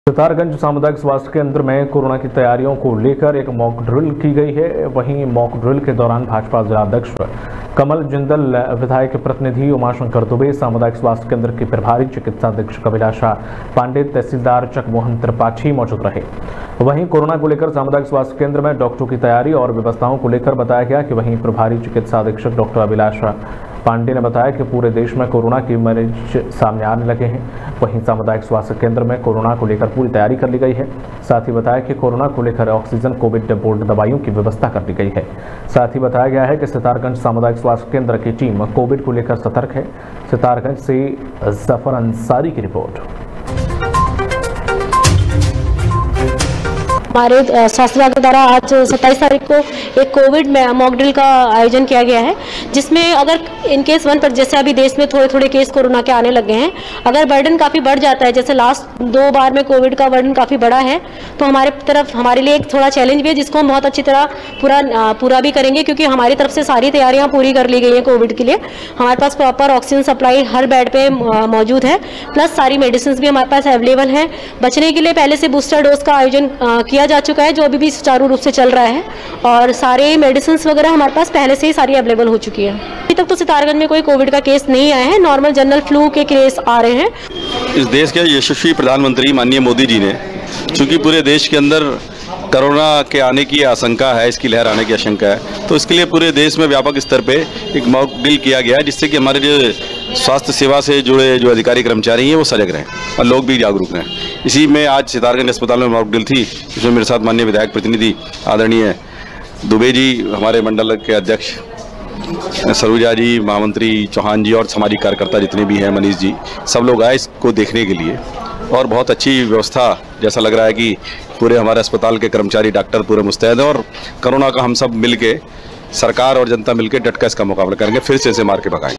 सितारगंज सामुदायिक स्वास्थ्य केंद्र में कोरोना की तैयारियों को लेकर एक मॉक ड्रिल की गई है। वहीं मॉक ड्रिल के दौरान भाजपा जिलाध्यक्ष कमल जिंदल, विधायक प्रतिनिधि उमाशंकर दुबे, सामुदायिक स्वास्थ्य केंद्र के प्रभारी चिकित्सा अधीक्षक अभिलाषा पांडे, तहसीलदार जगमोहन त्रिपाठी मौजूद रहे। वहीं कोरोना को लेकर सामुदायिक स्वास्थ्य केंद्र में डॉक्टरों की तैयारी और व्यवस्थाओं को लेकर बताया गया कि वहीं प्रभारी चिकित्सा अधीक्षक डॉक्टर अभिलाषा पांडे ने बताया कि पूरे देश में कोरोना के मरीज सामने आने लगे हैं। वहीं सामुदायिक स्वास्थ्य केंद्र में कोरोना को लेकर पूरी तैयारी कर ली गई है। साथ ही बताया कि कोरोना को लेकर ऑक्सीजन, कोविड बोर्ड दवाइयों की व्यवस्था कर ली गई है। साथ ही बताया गया है कि सितारगंज सामुदायिक स्वास्थ्य केंद्र की टीम कोविड को लेकर सतर्क है। सितारगंज से जफर अंसारी की रिपोर्ट। हमारे स्वास्थ्य विभाग द्वारा आज 27 तारीख को एक कोविड मॉक ड्रिल का आयोजन किया गया है, जिसमें अगर इन केस 1 पर जैसे अभी देश में थोड़े थोड़े केस कोरोना के आने लगे हैं, अगर बर्डन काफ़ी बढ़ जाता है, जैसे लास्ट 2 बार में कोविड का बर्डन काफ़ी बड़ा है, तो हमारे लिए एक थोड़ा चैलेंज भी है, जिसको हम बहुत अच्छी तरह पूरा भी करेंगे, क्योंकि हमारी तरफ से सारी तैयारियाँ पूरी कर ली गई हैं कोविड के लिए। हमारे पास प्रॉपर ऑक्सीजन सप्लाई हर बेड पे मौजूद है, प्लस सारी मेडिसिन भी हमारे पास अवेलेबल हैं। बचने के लिए पहले से बूस्टर डोज का आयोजन किया जा चुका है, जो अभी भी सुचारू रूप से चल रहा है, और सारे मेडिसिन वगैरह हमारे पास पहले से ही सारी अवेलेबल हो चुकी है। अभी तक तो सितारगंज में कोई कोविड का केस नहीं आया है, नॉर्मल जनरल फ्लू के केस आ रहे हैं। इस देश के यशस्वी प्रधानमंत्री माननीय मोदी जी ने, चूंकि पूरे देश के अंदर कोरोना के आने की आशंका है, इसकी लहर आने की आशंका है, तो इसके लिए पूरे देश में व्यापक स्तर पे एक मॉक ड्रिल किया गया है, जिससे कि हमारे जो स्वास्थ्य सेवा से जुड़े जो अधिकारी कर्मचारी हैं वो सजग रहें और लोग भी जागरूक रहें। इसी में आज सितारगंज अस्पताल में मॉक ड्रिल थी, जिसमें मेरे साथ माननीय विधायक प्रतिनिधि आदरणीय दुबे जी, हमारे मंडल के अध्यक्ष सरोजा जी, महामंत्री चौहान जी और सामाजिक कार्यकर्ता जितने भी हैं, मनीष जी, सब लोग आए इसको देखने के लिए। और बहुत अच्छी व्यवस्था, जैसा लग रहा है कि पूरे हमारे अस्पताल के कर्मचारी, डॉक्टर पूरे मुस्तैद हैं, और कोरोना का हम सब मिलके, सरकार और जनता मिलके डट कर इसका मुकाबला करेंगे, फिर से इसे मार के भगाएंगे।